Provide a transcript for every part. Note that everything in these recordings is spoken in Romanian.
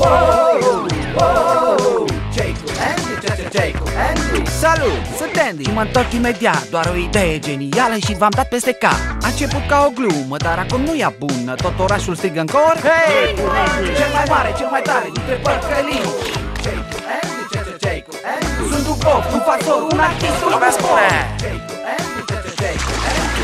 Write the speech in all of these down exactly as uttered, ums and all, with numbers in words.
Wow! Wow! Ce-i cu Andy? Ce-ce ce-i cu Andy? Salut, sunt Andy și mă întorc imediat. Doar o idee genială și v-am dat peste cap. A început ca o glumă, dar acum nu e bună. Tot orașul strigă în cor: hei! Cel mai mare, cel mai tare dintre părcălii. Ce-i cu Andy? Ce-ce ce-i cu Andy? Sunt un pop, un factor, un artist, un lumea spune. Ce-i cu Andy? Ce-ce ce-i cu Andy?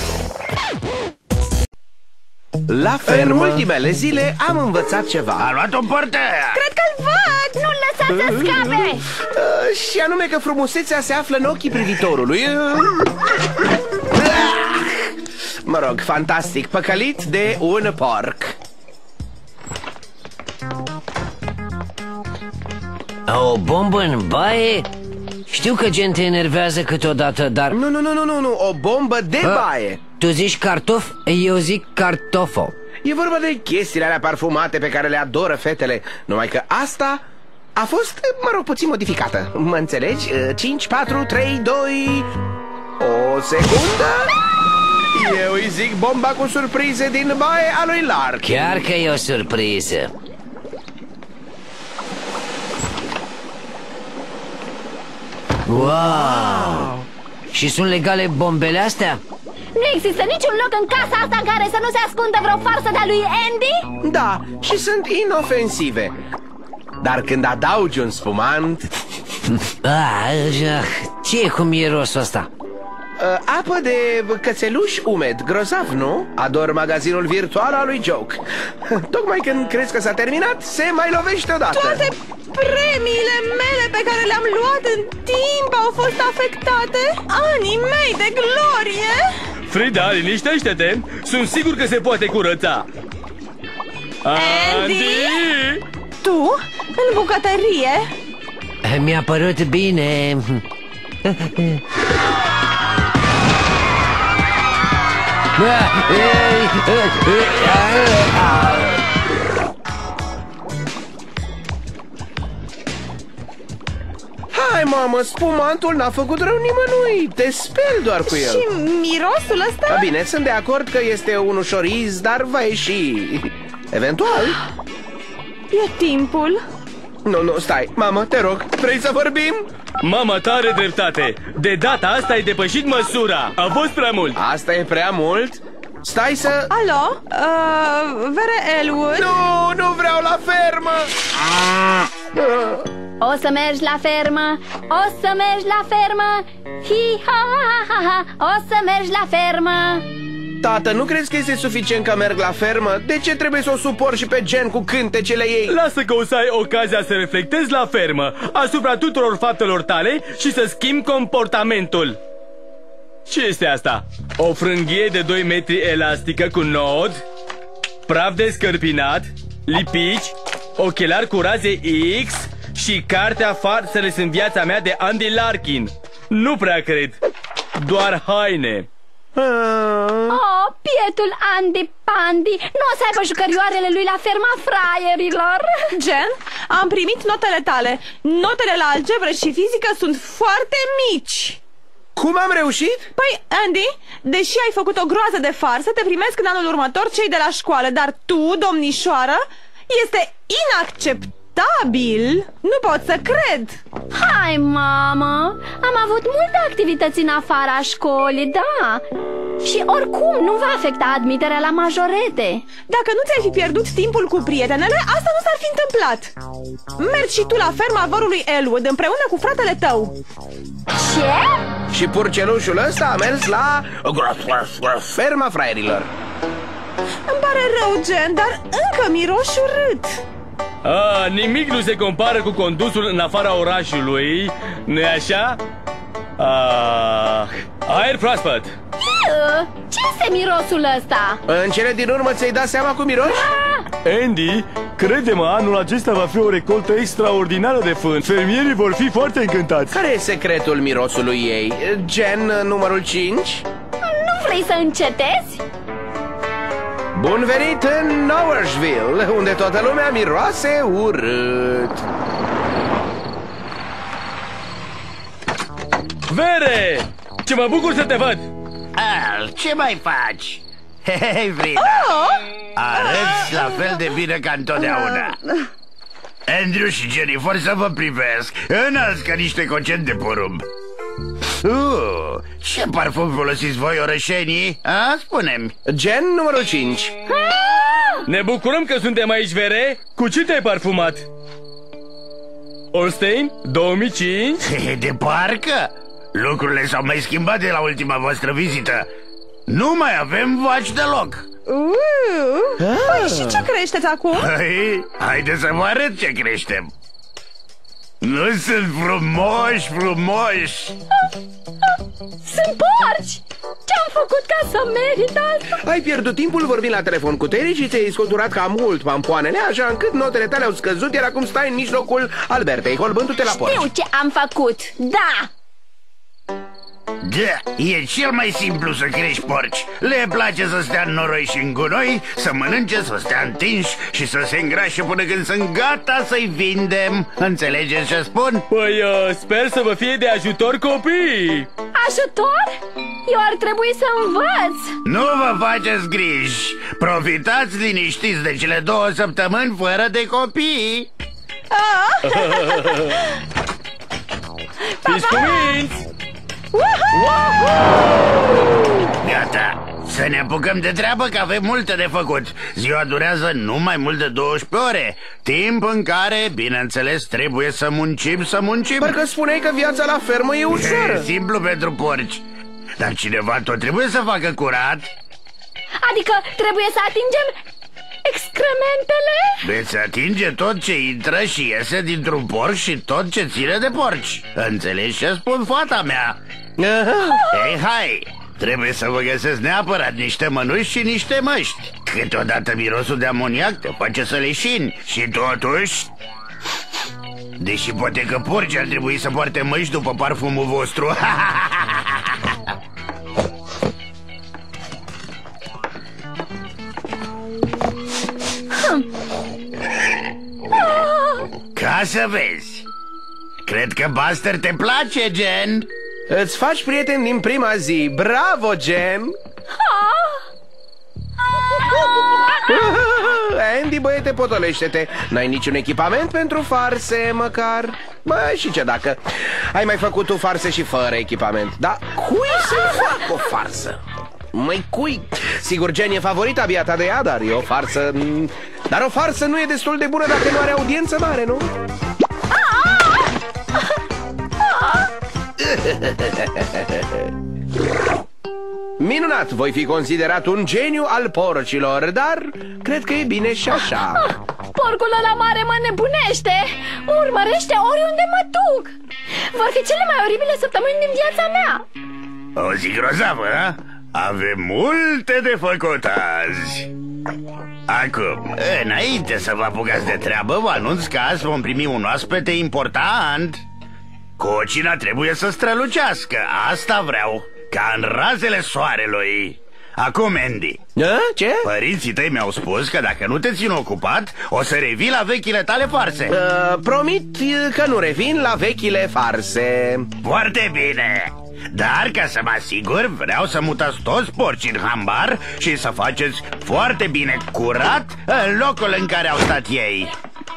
La fel, în ultimele zile am învățat ceva. A luat-o în partea. Cred că-l văd! Nu-l lăsați să scape! Uh, și anume că frumusețea se află în ochii privitorului. Uh, mă rog, fantastic, păcălit de un porc. O bombă în baie? Știu că gen te enervează câteodată, dar... Nu, nu, nu, nu, nu, nu, o bombă de A, baie. Tu zici cartof, eu zic cartofo. E vorba de chestiile alea parfumate pe care le adoră fetele. Numai că asta a fost, mă rog, puțin modificată. Mă înțelegi? cinci, patru, trei, doi... O secundă. Eu îi zic bomba cu surprize din baie a lui Lark. Chiar că e o surpriză. Wow! Și sunt legale bombele astea? Nu există niciun loc în casa asta în care să nu se ascundă vreo farsă de-a lui Andy? Da, și sunt inofensive. Dar când adaugi un spumant... Ah, ce e cu mirosul ăsta? Apă de cățeluș umed, grozav, nu? Ador magazinul virtual al lui Joke. Tocmai când crezi că s-a terminat, se mai lovește odată. Toate premiile mele pe care le-am luat în timp au fost afectate. Anii mei de glorie. Frida, liniștește-te. Sunt sigur că se poate curăța. Andy? Tu? În bucătărie? Mi-a părut bine. Hai, mamă, spumantul n-a făcut rău nimănui. Te speli doar cu el. Și mirosul ăsta? A, bine, sunt de acord că este un ușoriz, dar va ieși eventual. E timpul. Nu, nu, stai, mamă, te rog, vrei să vorbim? Mama ta are dreptate. De data asta ai depășit măsura. A fost prea mult. Asta e prea mult? Stai să... Alo? Uh, Vere Elwood? Nu, nu vreau la fermă. O să mergi la fermă, o să mergi la fermă, hi ha ha ha ha, o să mergi la fermă. Tată, nu crezi că este suficient că merg la fermă? De ce trebuie să o supor și pe Jen cu cântecele ei? Lasă că o să ai ocazia să reflectezi la fermă asupra tuturor faptelor tale și să schimbi comportamentul. Ce este asta? O frânghie de doi metri elastică cu nod, praf descărpinat, lipici, ochelari cu raze X și cartea Farsele în viața mea de Andy Larkin. Nu prea cred. Doar haine. Oh, pietul Andy Pandy nu o să aibă jucărioarele lui la ferma fraierilor. Jen, am primit notele tale. Notele la algebră și fizică sunt foarte mici. Cum am reușit? Păi, Andy, deși ai făcut o groază de farsă, te primesc în anul următor cei de la școală. Dar tu, domnișoară, este inacceptabil. Nu pot să cred. Hai, mamă, am avut multe activități în afara școlii, da. Și oricum nu va afecta admiterea la majorete. Dacă nu ți-ai fi pierdut timpul cu prietenele, asta nu s-ar fi întâmplat. Mergi și tu la ferma vărului Elwood împreună cu fratele tău. Ce? Și purcelușul ăsta a mers la ferma fraierilor. Îmi pare rău, Jen, dar încă miroși urât. A, nimic nu se compară cu condusul în afara orașului, nu-i așa? Ah, aer proaspăt. Ce este mirosul ăsta? În cele din urmă ți-ai dat seama cu miroși? Andy, crede-mă, anul acesta va fi o recoltă extraordinară de fân. Fermierii vor fi foarte încântați. Care e secretul mirosului ei? Gen numărul cinci? Nu vrei să încetezi? Bun venit în Nowersville, unde toată lumea miroase urât. Vere! Ce mă bucur să te văd! Al, ce mai faci? Hei, Frida! Oh! Arăți la fel de bine ca întotdeauna. Andrew și Jennifer să vă privesc, înalți ca niște coceni de porumb. Uh, ce parfum folosiți voi, orășenii? A, spune-mi. Gen numărul cinci. Ne bucurăm că suntem aici, Vere. Cu ce te-ai parfumat? Olstein, două mii cinci. De parcă? Lucrurile s-au mai schimbat de la ultima voastră vizită. Nu mai avem vaci deloc. Uh, păi și ce creșteți acum? Hai, haide să vă arăt ce creștem. Nu sunt frumoși, frumoși. Sunt porci! Ce-am făcut ca să merit asta? Ai pierdut timpul vorbind la telefon cu Terry și ți-ai scoturat cam mult pampoanele, așa încât notele tale au scăzut, iar acum stai în mijlocul Albertei, holbându-te la porci. Știu ce am făcut, da! Da, e cel mai simplu să crești porci. Le place să stea în noroi și în gunoi, să mănânce, să stea întinși și să se îngrașe până când sunt gata să-i vindem. Înțelegeți ce spun? Păi, uh, sper să vă fie de ajutor, copii. Ajutor? Eu ar trebui să învăț. Nu vă faceți griji. Profitați liniștiți de cele două săptămâni fără de copii. Fiți cuminți! Gata, să ne apucăm de treabă că avem multe de făcut. Ziua durează nu mai mult de douăsprezece ore. Timp în care, bineînțeles, trebuie să muncim, să muncim. Parcă spuneai că viața la fermă e ușoară. E simplu pentru porci. Dar cineva tot trebuie să facă curat. Adică trebuie să atingem excrementele? Veți atinge tot ce intră și iese dintr-un porc și tot ce ține de porci. Înțelegi ce spun, fata mea? Ei, hai! Trebuie să vă găsesc neapărat niște mănuși și niște măști. Câteodată mirosul de amoniac te face să leșini. Și totuși... Deși poate că porci ar trebui să poarte măști după parfumul vostru. Ca să vezi. Cred că Buster te place, Jen. Îți faci prieten din prima zi. Bravo, Jen. Andy, băiete, potolește-te. N-ai niciun echipament pentru farse, măcar? Bă, și ce dacă? Ai mai făcut tu farse și fără echipament. Dar cui să-i fac o farsă? Măi, cui? Sigur, Jen e favorita biata de ea, dar e o farsă... Dar o farsă nu e destul de bună dacă nu are audiență mare, nu? Minunat, voi fi considerat un geniu al porcilor, dar cred că e bine și așa. Porcul ăla mare mă nebunește. Urmărește oriunde mă duc. Vor fi cele mai oribile săptămâni din viața mea. O zi grozavă, a? Avem multe de făcut azi. Acum, înainte să vă apucați de treabă, vă anunț că azi vom primi un oaspete important. Cocina trebuie să strălucească, asta vreau, ca în razele soarelui. Acum, Andy. A, ce? Părinții tăi mi-au spus că dacă nu te țin ocupat, o să revii la vechile tale farse. uh, Promit că nu revin la vechile farse. Foarte bine. Dar ca să mă asigur, vreau să mutați toți porcii în hambar și să faceți foarte bine curat în locul în care au stat ei.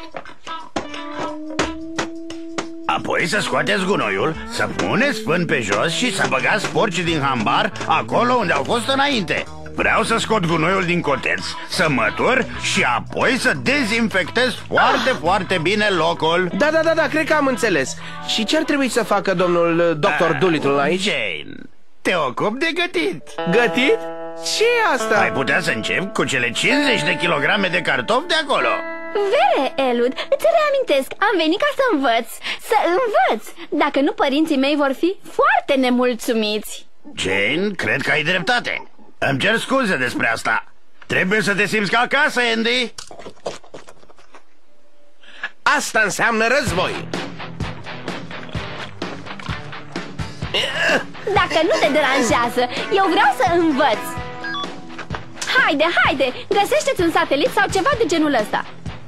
Apoi să scoateți gunoiul, să puneți fân pe jos și să băgați porcii din hambar acolo unde au fost înainte. Vreau să scot gunoiul din coteț, să mătur și apoi să dezinfectez foarte, foarte bine locul. Da, da, da, da, cred că am înțeles. Și ce ar trebui să facă domnul doctor Doolittle aici? Jane, te ocup de gătit. Gătit? Ce e asta? Ai putea să încep cu cele cincizeci de kilograme de cartofi de acolo. Vere, Elud, îți reamintesc, am venit ca să învăț, să învăț. Dacă nu, părinții mei vor fi foarte nemulțumiți. Jane, cred că ai dreptate. Îmi cer scuze despre asta. Trebuie să te simți ca acasă, Andy. Asta înseamnă război. Dacă nu te deranjează, eu vreau să învăț. Haide, haide, găsește-ți un satelit sau ceva de genul ăsta.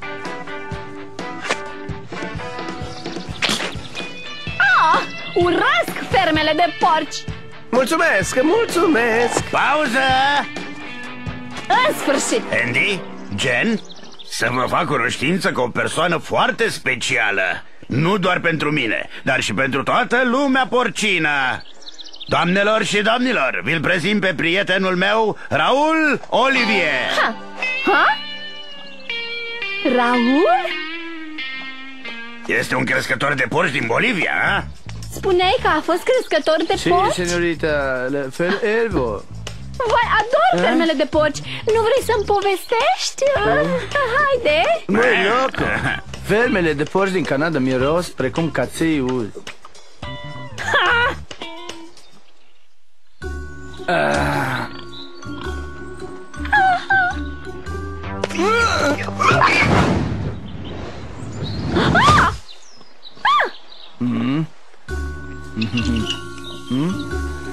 Ah, urăsc fermele de porci. Mulțumesc, mulțumesc. Pauză! În sfârșit. Andy, Jen, să vă fac cunoștință cu o persoană foarte specială. Nu doar pentru mine, dar și pentru toată lumea porcină. Doamnelor și domnilor, vi-l prezint pe prietenul meu, Raul Olivier. Ha? Ha? Raul? Este un crescător de porci din Bolivia, a? Spuneai că a fost crescător de Sí, porci? señorita, la fel Elvo. Vai, ador fermele de porci. Nu vrei să-mi povestești? Haide! Măi, loco! Fermele de porci din Canada miros precum cațeiul. Ha! Ah. Mm. Mm. Mm.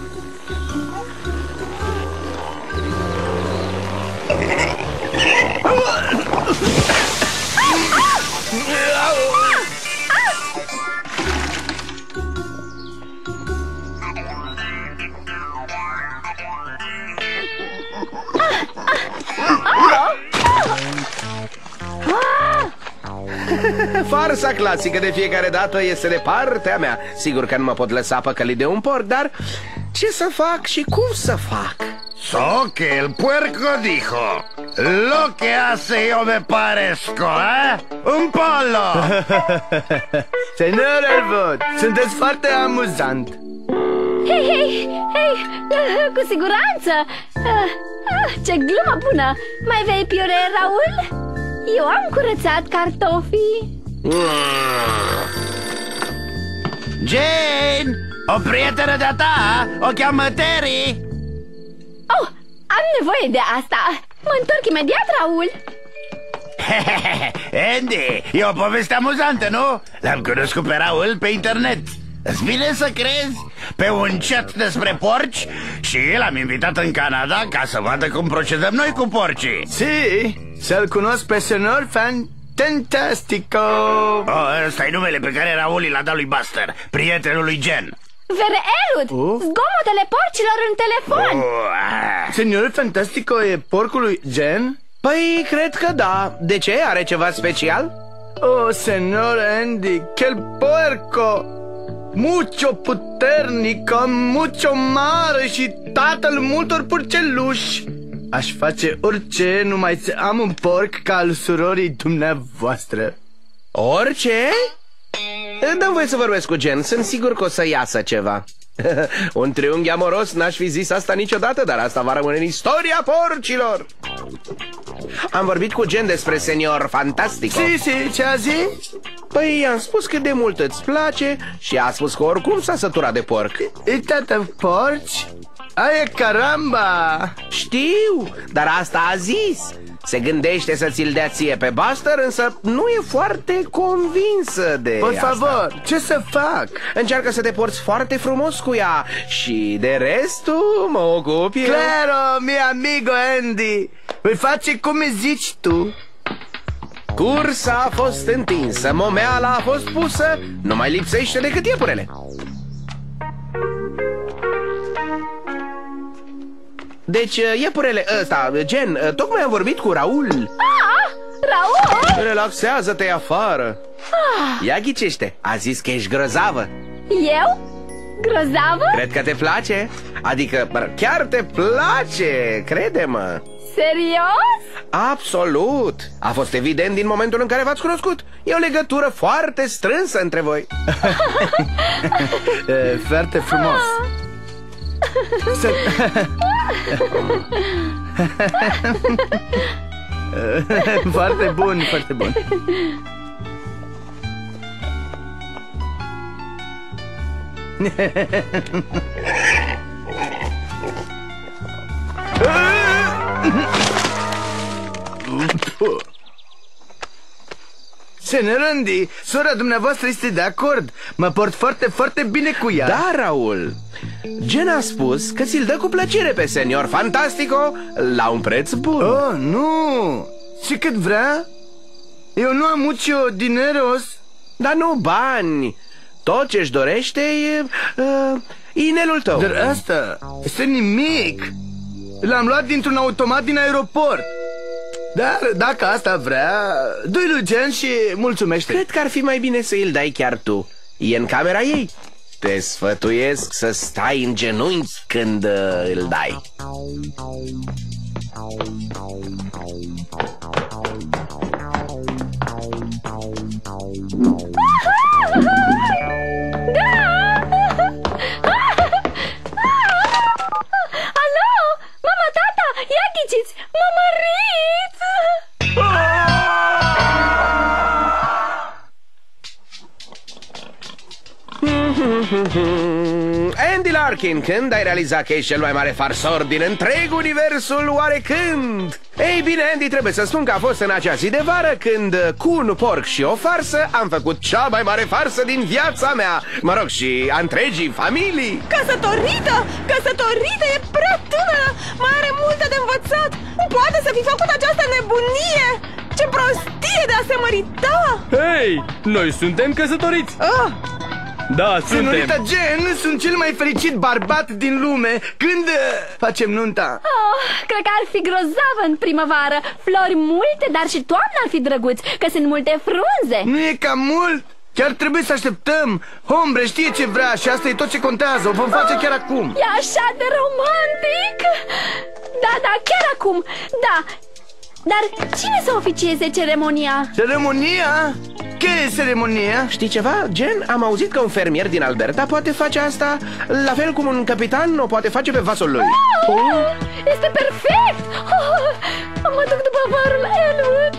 Farsa clasică de fiecare dată este de partea mea. Sigur că nu mă pot lăsa păcălit de un porc, dar ce să fac și cum să fac? So que el puerco dijo: lo que hace yo me parezco, eh? Un pollo! Senor Elvo, sunteți foarte amuzant. Hei, hei, hei, cu siguranță. Ce glumă bună. Mai vei piure, Raul? Eu am curățat cartofii. Jane, o prietenă de-a ta, o cheamă Terry. Oh, am nevoie de asta. Mă întorc imediat, Raul. Andy, e o poveste amuzantă, nu? L-am cunoscut pe Raul pe internet. Îți vine să crezi? Pe un chat despre porci. Și l-am invitat în Canada ca să vadă cum procedăm noi cu porcii. Si, să-l cunosc pe senor Fantastico. Oh, ăsta e numele pe care Raul l-a dat lui Buster, prietenul lui Jen. Vereelut, Uh? zgomotele porcilor în telefon. Oh, ah. Senor Fantastico e porcul lui Jen? Păi, cred că da. De ce? Are ceva special? Oh, senor Andy, quel porco! Mucho puternico, mucho mare și tatăl multor purceluși. Aș face orice numai să am un porc ca al surorii dumneavoastră. Orice? Dă-mi voie să vorbesc cu Jen. Sunt sigur că o să iasă ceva. Un triunghi amoros, n-aș fi zis asta niciodată, dar asta va rămâne în istoria porcilor. Am vorbit cu Jen despre Senior Fantastico. Si, si, ce a zis? Păi i-am spus cât de mult îți place și a spus că oricum s-a săturat de porc. E tată porci? Aia caramba! Știu, dar asta a zis. Se gândește să ți-l dea ție pe Buster, însă nu e foarte convinsă de Por asta. favor, ce să fac? Încearcă să te porți foarte frumos cu ea și de restul mă ocup eu. Claro, mi amigo Andy. Voi face cum îmi zici tu. Cursa a fost întinsă, momeala a fost pusă, nu mai lipsește decât iepurele. Deci, iepurele ăsta, Jen, tocmai am vorbit cu Raul. Ah, Raul! Relaxează-te afară. Ia ghicește, a zis că ești grozavă. Eu? Grozavă? Cred că te place. Adică, bă, chiar te place, crede-mă. Serios? Absolut. A fost evident din momentul în care v-ați cunoscut. E o legătură foarte strânsă între voi. E, foarte frumos. Să... Foarte bun, foarte bun. Senor Andy, sora dumneavoastră este de acord. Mă port foarte, foarte bine cu ea. Da, Raul. Jen a spus că ți-l dă cu plăcere pe Senior Fantastico la un preț bun. Oh, nu. Și cât vrea? Eu nu am mucho dineros. Dar nu bani. Tot ce-și dorește e uh, inelul tău. Dar asta este nimic. L-am luat dintr-un automat din aeroport. Dar dacă asta vrea, dă-i lui Jen și mulțumește. Cred că ar fi mai bine să îl dai chiar tu. E în camera ei. Te sfătuiesc să stai în genunchi când uh, îl dai. Alo, mama, tata, ia ghiciți, m-am mărit! Andy Larkin, când ai realizat că ești cel mai mare farsor din întreg universul, oare când? Ei bine, Andy, trebuie să spun că a fost în acea zi de vară când, cu un porc și o farsă, am făcut cea mai mare farsă din viața mea. Mă rog, și a întregii familii. Căsătorită! Căsătorită! E prea tânără! Mai are multe de învățat! Nu poate să fi făcut această nebunie! Ce prostie de a se mărita! Hei, noi suntem căsătoriți! Ah. Da, Senorita suntem! Jen, sunt cel mai fericit bărbat din lume. Când uh, facem nunta? Oh, cred că ar fi grozavă în primăvară. Flori multe, dar și toamna ar fi drăguț, că sunt multe frunze. Nu e cam mult? Chiar trebuie să așteptăm. Hombre știe ce vrea și asta e tot ce contează. O vom face chiar acum. E așa de romantic. Da, da, chiar acum. Da. Dar cine să oficieze ceremonia? Ceremonia? Ce e ceremonia? Știi ceva, Jen? Am auzit că un fermier din Alberta poate face asta, la fel cum un capitan o poate face pe vasul lui. Oh, oh, este perfect! Oh, mă duc după vărul Elwood.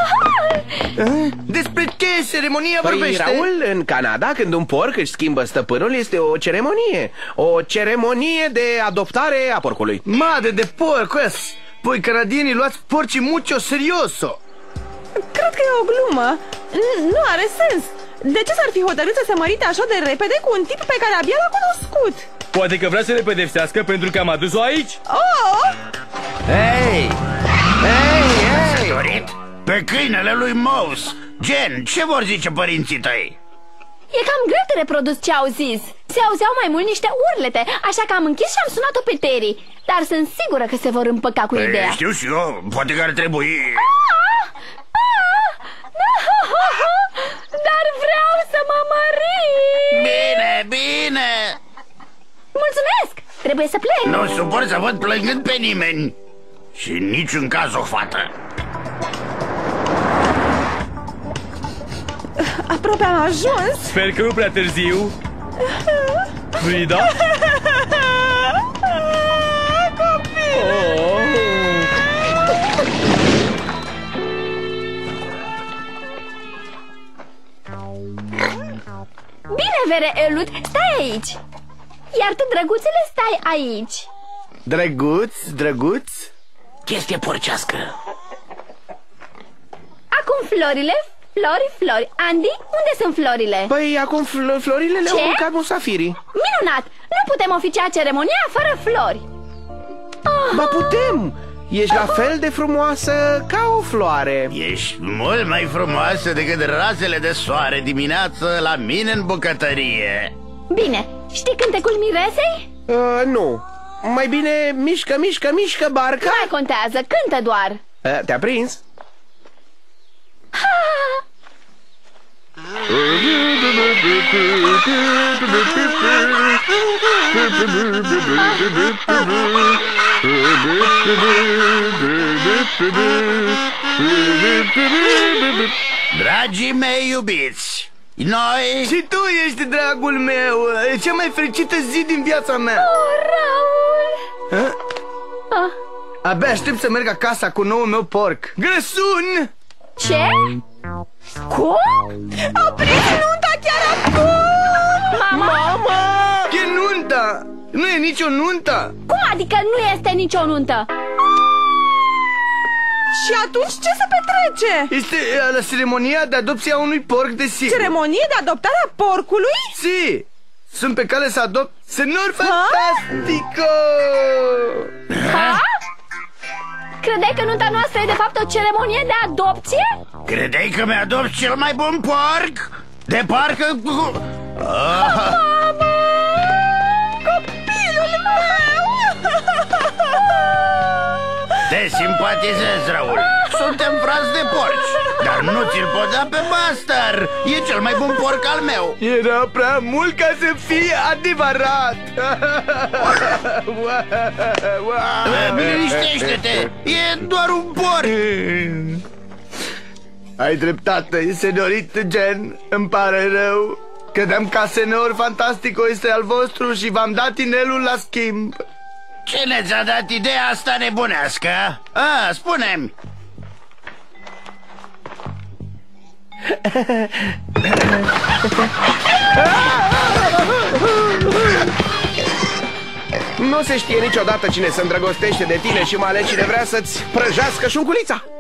Despre ce ceremonia Păi, vorbește? Raul, în Canada, când un porc își schimbă stăpânul, este o ceremonie. O ceremonie de adoptare a porcului. Madre de porco, voi canadienii luați porcii mucho serioso. Cred că e o glumă. Nu are sens. De ce s-ar fi hotărât să se mărite așa de repede cu un tip pe care abia l-a cunoscut? Poate că vrea să le pedepsească pentru că am adus-o aici? Oh! Hei! Hei, hei! Dorit? Pe câinele lui Mouse. Jen, ce vor zice părinții tăi? E cam greu de reprodus ce au zis. Se auzeau mai mult niște urlete, așa că am închis și am sunat-o pe Terry. Dar sunt sigură că se vor împăca cu Păi, ideea. știu și eu, poate că ar trebui... Dar vreau să mă mărit! Bine, bine! Mulțumesc! Trebuie să plec! Nu suport să văd plângând pe nimeni. Și în niciun caz o fată. Aproape am ajuns. Sper că nu prea târziu. Frida? Copil! Bine, Vere Elwood, stai aici! Iar tu, drăguțele, stai aici! Drăguț, drăguț? Chestie porcească. Acum florile, flori, flori. Andy, unde sunt florile? Păi, acum fl florile le-au Ce? mâncat musafirii. Minunat! Nu putem oficia ceremonia fără flori. Oh. Ba putem! Ești la fel de frumoasă ca o floare. Ești mult mai frumoasă decât razele de soare dimineață la mine în bucătărie. Bine, știi cântecul miresei? Uh, nu. Mai bine mișcă, mișcă, mișcă barca. Nu mai contează, cântă doar. Uh, Te-a prins? Ha! Dragii mei iubiți, noi... Și tu ești dragul meu. E cea mai fericită zi din viața mea. Oh, Raul! Ha? Ah. Abia aștept să merg acasă cu noul meu porc. Grăsun! Ce? Cum? Opriți nunta chiar acum! Mama? Mama! E nunta! Nu e nicio nuntă! Cum adică nu este nicio nuntă? Și atunci ce se petrece? Este uh, la ceremonia de adopție a unui porc, desigur. Ceremonie de adoptare a porcului? Si! Sunt pe cale să adopt Senor Fantastico! Ha? Credeai că nunta noastră e de fapt o ceremonie de adopție? Credeai că mi-adopt cel mai bun porc? De parcă... Ah. Mama! Copilul meu! Te simpatizez, Raul. Suntem frați de porci. Dar nu ți-l pot da pe Buster. E cel mai bun porc al meu. Era prea mult ca să fie adevărat. Liniștește-te, e doar un porc. Ai dreptate, senorit Gen. Îmi pare rău. Credeam că Senor Fantastico este al vostru și v-am dat inelul la schimb. Cine ți-a dat ideea asta nebunească? A, spune-mi. Nu se știe niciodată cine se îndrăgostește de tine și mai ales cine vrea să-ți prăjească șunculița.